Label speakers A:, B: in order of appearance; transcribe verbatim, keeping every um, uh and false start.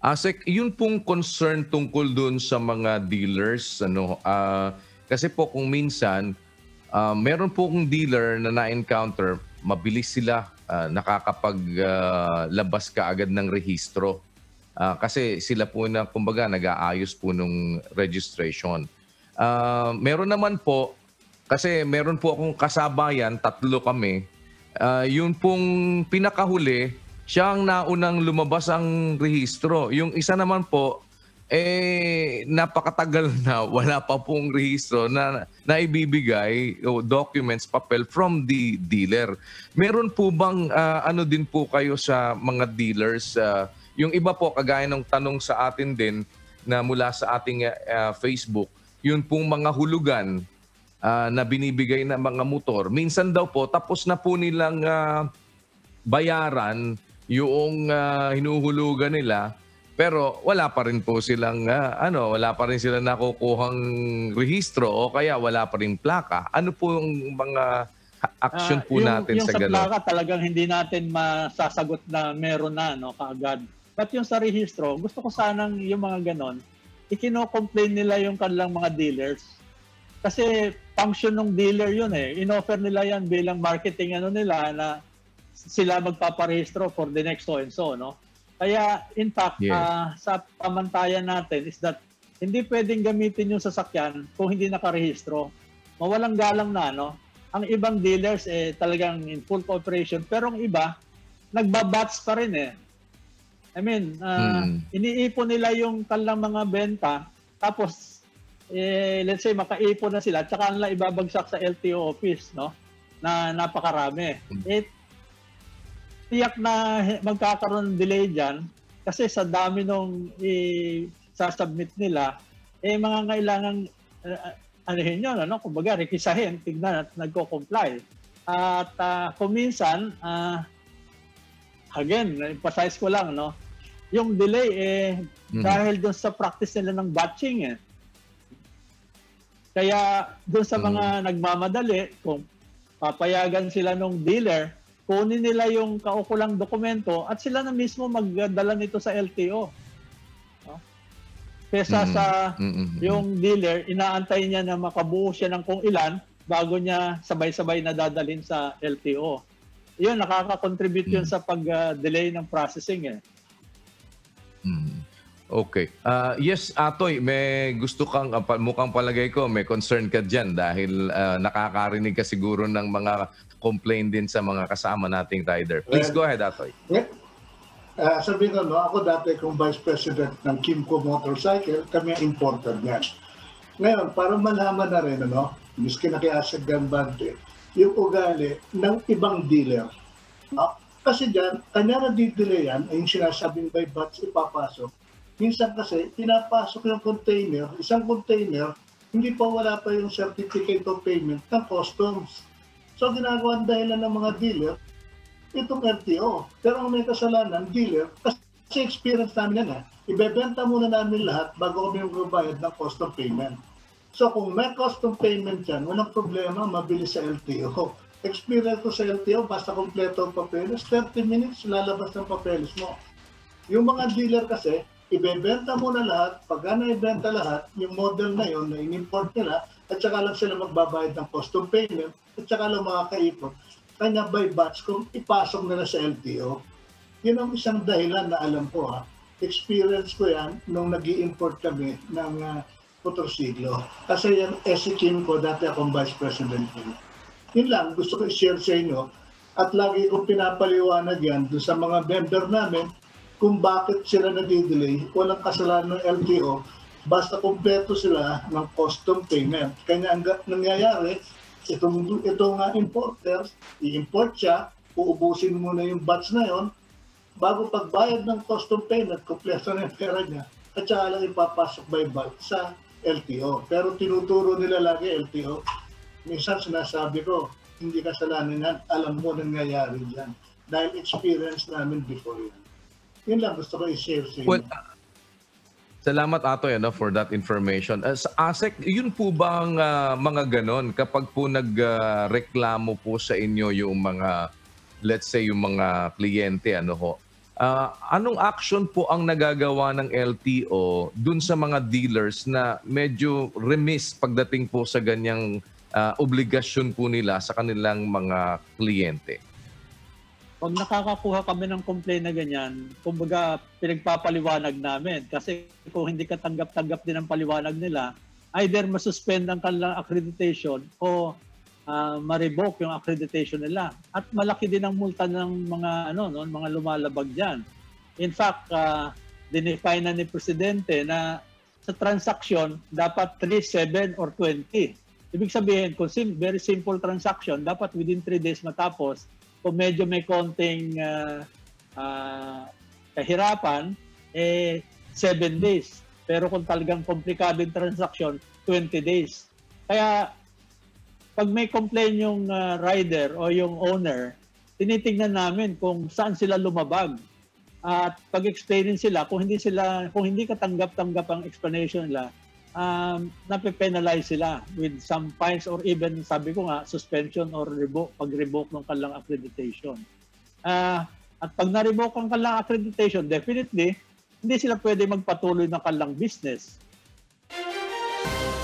A: Asek, yun pong concern tungkol dun sa mga dealers, ano, ah, kasi po kung minsan, ah, meron po akong dealer na na-encounter, mabilis sila, ah, nakakapag, ah, labas kaagad ng rehistro. Ah, kasi sila po na kumbaga nag-aayos po nung registration. Ah, meron naman po, kasi meron po akong kasabayan, tatlo kami, ah, yun pong pinakahuli, siya ang naunang lumabas ang rehistro. Yung isa naman po, eh, napakatagal na wala pa pong rehistro na naibibigay o documents, papel from the dealer. Meron po bang ah, ano din po kayo sa mga dealers? ah, yung iba po, kagaya ng tanong sa atin din na mula sa ating ah, Facebook, yun pong mga hulugan ah, na binibigay ng mga motor. Minsan daw po, tapos na po nilang ah, bayaran yung ah, hinuhulugan nila, pero wala pa rin po silang ah, ano, wala pa rin silang nakukuhang rehistro o kaya wala pa rin plaka. Ano po yung mga ha- action
B: Ah,
A: po
B: yung,
A: natin
B: yung
A: sa
B: sa
A: gano'n?
B: plaka talagang hindi natin masasagot na meron na, no, kaagad. But yung sa rehistro, gusto ko sanang yung mga ganon, ikino-complain nila yung kanilang mga dealers. Kasi function ng dealer yun eh. In-offer nila yan bilang marketing ano nila na sila magpaparehistro for the next so and so, no? Kaya in fact,
A: Yes.
B: ah, sa pamantayan natin is that hindi pwedeng gamitin yung sasakyan kung hindi nakarehistro. Mawalang galang na, no? Ang ibang dealers eh talagang in full cooperation, pero ang iba nagbabats pa rin eh. I mean, ah,
A: Mm.
B: iniipon nila yung kanilang mga benta, tapos eh, let's say makaipon na sila, tsaka nila ibabagsak sa L T O office, no? Na napakarami. Eh, tiyak na he- magkakaroon ng delay dyan kasi sa dami nung i-submit nila, eh mga kailangan uh, anuhin yun, ano? Kumbaga, rekisahin, tignan at nagko-comply. At ah, kung minsan, ah, again, emphasize ko lang, no? Yung delay, eh,
A: Mhm.
B: dahil doon sa practice nila ng batching, eh. Kaya doon sa mga nagmamadali, kung papayagan sila ng dealer, kunin nila yung kaukulang dokumento at sila na mismo magdala nito sa L T O. No? Kesa
A: Mm.
B: sa
A: Mm, mm, mm.
B: yung dealer, inaantay niya na makabuo siya ng kung ilan bago niya sabay-sabay na dadalhin sa L T O. Yun, nakaka-contribute yun
A: Mm.
B: sa pag-delay ng processing eh.
A: Mm. Okay. Ah, yes, Atoy, may gusto kang, ah, pa- mukhang palagay ko, may concern ka dyan dahil ah, nakakarinig ka siguro ng mga complaint din sa mga kasama nating rider. Please go
C: Well,
A: ahead, Atoy.
C: Yeah. Uh, sabihin ko, no, ako dati kung Vice President ng Kimco Motorcycle, kami ang importer niyan. Ngayon, para malaman na rin, ano, miski na kay Asek Gambante, yung ugali ng ibang dealer. No? Kasi dyan, kanya na delay yan, ay yung sinasabing by batch ipapasok. Minsan kasi, pinapasok yung container, isang container, hindi pa wala pa yung certificate of payment ng customs. So, ginagawa ang dahilan ng mga dealer, itong L T O. Pero ang may kasalanan, dealer, kasi experience namin yan, ha? Ibebenta muna namin lahat bago kami magbabayad ng custom payment. So kung may custom payment yan, walang problema, mabilis sa L T O. Experience ko sa L T O, basta kompleto ang papeles, thirty minutes, lalabas ng papeles mo. Yung mga dealer kasi, ibebenta muna lahat, pagka na-ibenta lahat, yung model na yun na in-import nila, at saka lang sila magbabayad ng custom payment, at saka lang makakaipon. Kanya by batch kung ipasok nila sa L T O. Yun ang isang dahilan na alam ko ha. Experience ko yan nung nag import kami ng uh, motorsiklo. Kasi yan, S C Kimco, dati akong Vice President yun. Yun lang, gusto ko i-share sa inyo. At lagi kong pinapaliwanag yan doon sa mga member namin kung bakit sila nadidelay. Walang kasalanan ng L T O. Basta kompleto sila ng custom payment. Kanya ang nangyayari, itong, itong uh, importer, i-import siya, uubusin muna yung batch na yon, bago pagbayad ng custom payment, kompleto na yung pera niya, at saka lang ipapasok by bulk sa L T O. Pero tinuturo nila lagi L T O. Minsan sinasabi ko, hindi kasalanan yan, alam mo nangyayari dyan. Dahil experience namin before yan. Yun lang gusto ko i-share sa inyo.
A: Well, salamat, Atoy, ano, for that information. Uh, sa Asek, yun po bang ah, mga ganon kapag po nagreklamo po sa inyo yung mga, let's say, yung mga kliyente, ano ho, Ah, anong action po ang nagagawa ng L T O dun sa mga dealers na medyo remiss pagdating po sa ganyang ah, obligasyon po nila sa kanilang mga kliyente?
B: Pag nakakakuha kami ng complaint na ganyan, kumbaga pinagpapaliwanag namin. Kasi kung hindi ka tanggap-tanggap din ang paliwanag nila, either masuspend ang kanilang accreditation o ah, ma-revoke yung accreditation nila. At malaki din ang multa ng mga ano no, mga lumalabag diyan. In fact, uh, dinefine na ni Presidente na sa transaction dapat three, seven, or twenty. Ibig sabihin, kung sim- very simple transaction, dapat within three days matapos. Kung medyo may konting uh, uh, kahirapan, eh seven days. Pero kung talagang komplikadong transaction, twenty days. Kaya pag may complain yung uh, rider o yung owner, tinitingnan namin kung saan sila lumabag. At pag-explainin sila, kung hindi sila, kung hindi katanggap-tanggap ang explanation nila, um, nape-penalize sila with some fines or even, sabi ko nga, suspension or revoke, pag-revoke ng kanilang accreditation. Uh, at pag na-revoke ang kanilang accreditation, definitely, hindi sila pwede magpatuloy ng kanilang business.